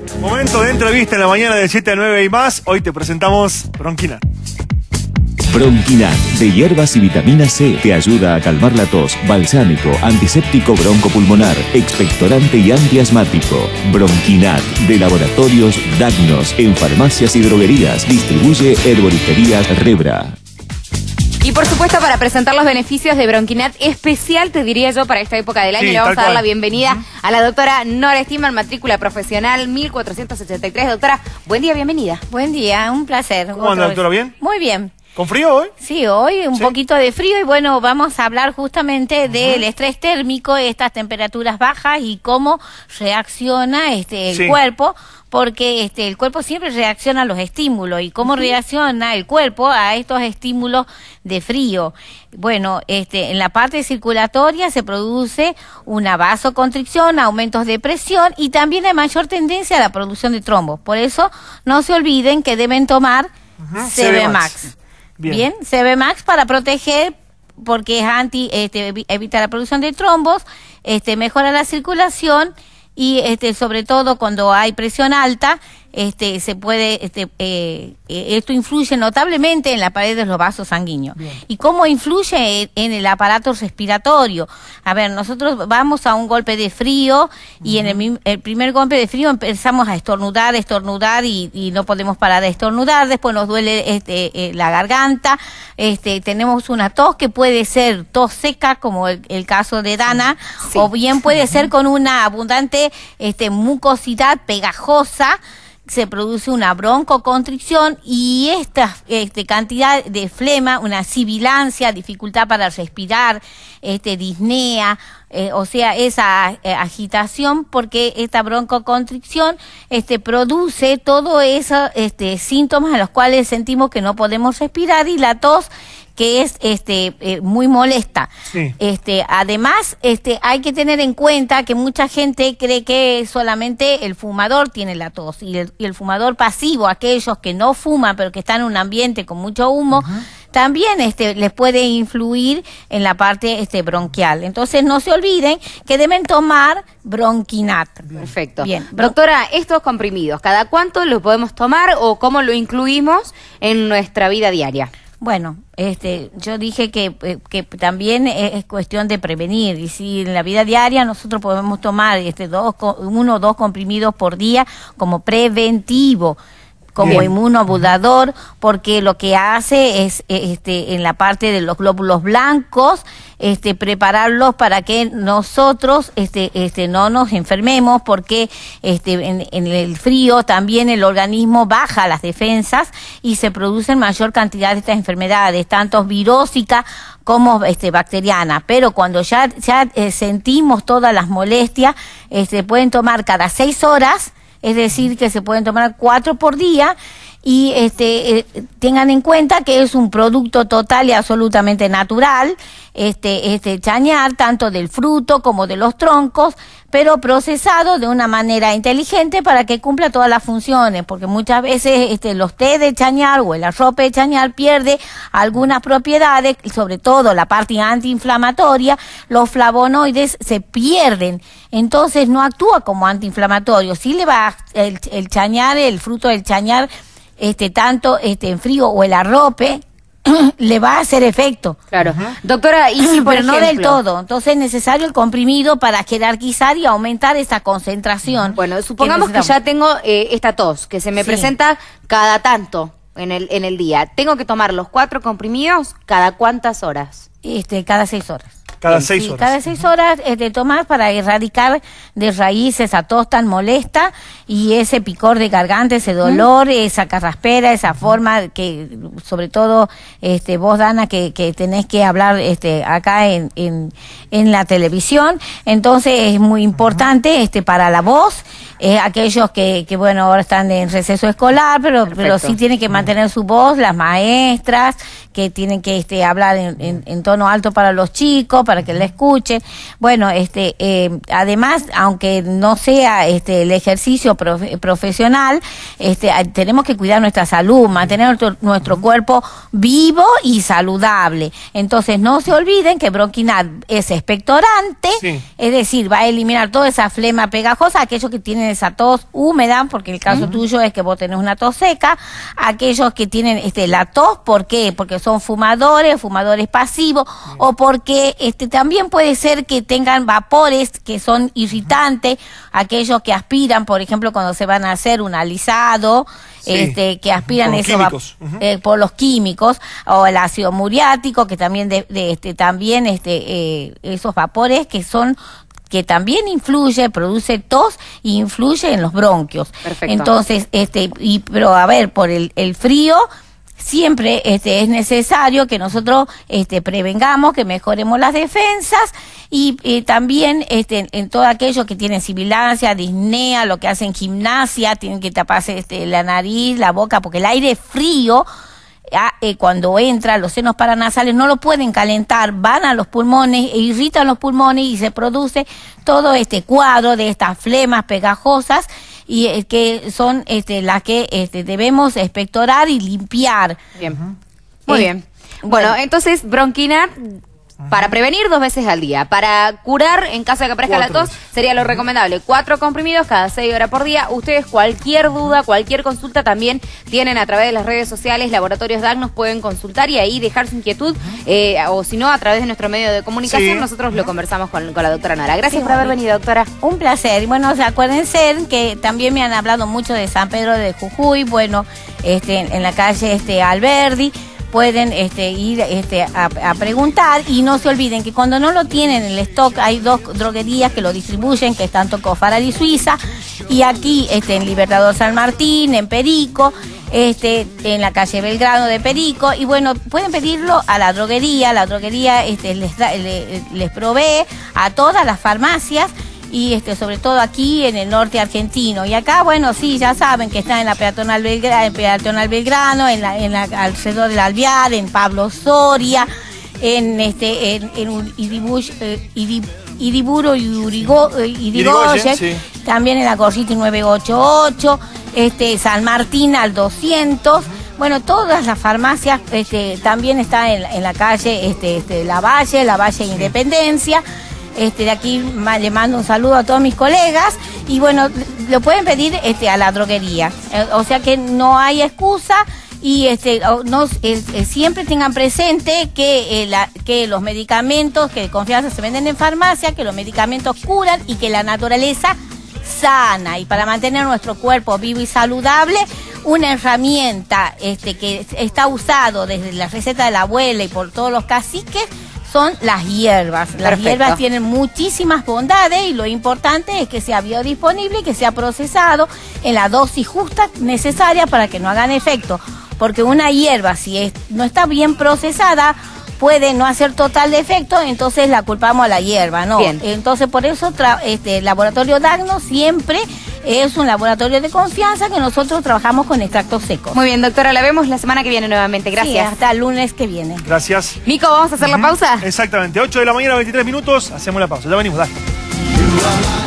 Momento de entrevista en la mañana de 7 a 9 y más. Hoy te presentamos Bronquinat. Bronquinat, de hierbas y vitamina C, te ayuda a calmar la tos, balsámico, antiséptico broncopulmonar, expectorante y antiasmático. Bronquinat, de Laboratorios Dagnos, en farmacias y droguerías, distribuye Herboristerías Rebra. Y por supuesto, para presentar los beneficios de Bronquinat especial, te diría yo, para esta época del año, le vamos a dar la bienvenida a la doctora Nora Stigman, matrícula profesional 1483. Doctora, buen día, bienvenida. Buen día, un placer. ¿Cómo anda, doctora? ¿Bien? Muy bien. ¿Con frío hoy? Sí, hoy un poquito de frío y bueno, vamos a hablar justamente del estrés térmico, estas temperaturas bajas y cómo reacciona el cuerpo, porque el cuerpo siempre reacciona a los estímulos y cómo reacciona el cuerpo a estos estímulos de frío. Bueno, en la parte circulatoria se produce una vasoconstricción, aumentos de presión y también hay mayor tendencia a la producción de trombos. Por eso no se olviden que deben tomar CB Max. Bien, CB Max para proteger, porque es evita la producción de trombos, mejora la circulación y sobre todo cuando hay presión alta, se puede, esto influye notablemente en la pared de los vasos sanguíneos. Bien. ¿Y cómo influye en el aparato respiratorio? A ver, nosotros vamos a un golpe de frío y en el primer golpe de frío empezamos a estornudar y no podemos parar de estornudar, después nos duele la garganta, tenemos una tos que puede ser tos seca, como el caso de Dana, o bien puede ser con una abundante mucosidad pegajosa. Se produce una broncoconstricción y esta cantidad de flema, una sibilancia, dificultad para respirar, disnea, o sea, esa agitación, porque esta broncoconstricción produce todo esos síntomas a los cuales sentimos que no podemos respirar y la tos que es muy molesta. Sí. Además, hay que tener en cuenta que mucha gente cree que solamente el fumador tiene la tos y el fumador pasivo, aquellos que no fuman pero que están en un ambiente con mucho humo, también les puede influir en la parte bronquial. Entonces no se olviden que deben tomar Bronquinat. Perfecto. Bien. Doctora, estos comprimidos, ¿cada cuánto los podemos tomar o cómo lo incluimos en nuestra vida diaria? Bueno, yo dije que también es cuestión de prevenir, y si en la vida diaria nosotros podemos tomar 1 o 2 comprimidos por día como preventivo, como inmunomodulador, porque lo que hace es en la parte de los glóbulos blancos prepararlos para que nosotros no nos enfermemos, porque en el frío también el organismo baja las defensas y se producen mayor cantidad de estas enfermedades, tanto virósicas como bacterianas. Pero cuando ya sentimos todas las molestias, pueden tomar cada 6 horas. Es decir, que se pueden tomar 4 por día y tengan en cuenta que es un producto total y absolutamente natural, chañar, tanto del fruto como de los troncos, pero procesado de una manera inteligente para que cumpla todas las funciones, porque muchas veces los té de chañar o el arrope de chañar pierde algunas propiedades, sobre todo la parte antiinflamatoria, los flavonoides se pierden, entonces no actúa como antiinflamatorio. Sí le va el chañar, el fruto del chañar, tanto en frío o el arrope, le va a hacer efecto. Claro. Doctora, y si por pero ejemplo, no del todo. Entonces es necesario el comprimido para jerarquizar y aumentar esa concentración. Bueno, supongamos que ya tengo esta tos, que se me presenta cada tanto en el día. ¿Tengo que tomar los 4 comprimidos cada cuántas horas? Cada 6 horas. Cada 6 horas. Cada 6 horas tomar para erradicar de raíz esa tos tan molesta y ese picor de garganta, ese dolor, esa carraspera, esa forma que, sobre todo, vos, Dana, que tenés que hablar acá en la televisión. Entonces es muy importante para la voz, aquellos que bueno, ahora están en receso escolar, pero sí tienen que mantener su voz, las maestras, que tienen que hablar en tono alto para los chicos, para que la escuchen. Bueno, además, aunque no sea el ejercicio profesional, tenemos que cuidar nuestra salud, mantener nuestro cuerpo vivo y saludable. Entonces, no se olviden que Bronquinat es expectorante, es decir, va a eliminar toda esa flema pegajosa, aquellos que tienen esa tos húmeda, porque el caso tuyo es que vos tenés una tos seca, aquellos que tienen la tos, ¿por qué? Porque son fumadores pasivos, o porque también puede ser que tengan vapores que son irritantes, aquellos que aspiran, por ejemplo, cuando se van a hacer un alisado, que aspiran eso por los químicos, o el ácido muriático, que también esos vapores que también influye, produce tos e influye en los bronquios. Perfecto. Entonces, pero a ver, por el frío, siempre es necesario que nosotros prevengamos, que mejoremos las defensas y también en todo aquello que tienen sibilancia, disnea, lo que hacen gimnasia, tienen que taparse la nariz, la boca, porque el aire frío cuando entra, los senos paranasales no lo pueden calentar, van a los pulmones e irritan los pulmones y se produce todo este cuadro de estas flemas pegajosas y que son las que debemos expectorar y limpiar. Bien. Muy bien. Bueno, entonces, Bronquinat para prevenir 2 veces al día. Para curar, en caso de que aparezca la tos, sería lo recomendable 4 comprimidos cada 6 horas por día. Ustedes cualquier duda, cualquier consulta también tienen a través de las redes sociales, Laboratorios Dagnos, pueden consultar y ahí dejar su inquietud, o si no, a través de nuestro medio de comunicación, nosotros lo conversamos con la doctora Nora. Gracias por haber venido, doctora. Un placer. Y bueno, acuérdense que también me han hablado mucho de San Pedro de Jujuy, bueno, en la calle Alberdi. Pueden ir a preguntar y no se olviden que cuando no lo tienen en el stock hay 2 droguerías que lo distribuyen, que están Tocofaral y Suiza, y aquí en Libertador San Martín, en Perico, en la calle Belgrano de Perico, y bueno, pueden pedirlo a la droguería les provee a todas las farmacias, y sobre todo aquí en el norte argentino. Y acá, bueno, sí, ya saben que está en la Peatonal Belgrano, alrededor del Alvear, en Pablo Soria, en Iriburo y Irigoyen, también en la Corrientes 988, San Martín al 200. Bueno, todas las farmacias también están en la calle La Valle Independencia. De aquí le mando un saludo a todos mis colegas y bueno, lo pueden pedir a la droguería, o sea que no hay excusa y siempre tengan presente que los medicamentos que de confianza se venden en farmacia, que los medicamentos curan y que la naturaleza sana, y para mantener nuestro cuerpo vivo y saludable, una herramienta que está usado desde la receta de la abuela y por todos los caciques son las hierbas. Las hierbas tienen muchísimas bondades y lo importante es que sea biodisponible y que sea procesado en la dosis justa necesaria para que no hagan efecto. Porque una hierba, si no está bien procesada, puede no hacer total de efecto, entonces la culpamos a la hierba, ¿no? Bien. Entonces por eso Laboratorio Dagnos siempre es un laboratorio de confianza que nosotros trabajamos con extractos secos. Muy bien, doctora, la vemos la semana que viene nuevamente. Gracias. Sí, hasta el lunes que viene. Gracias. Mico, ¿vamos a hacer la pausa? Exactamente, 8 de la mañana, 23 minutos, hacemos la pausa. Ya venimos, dale.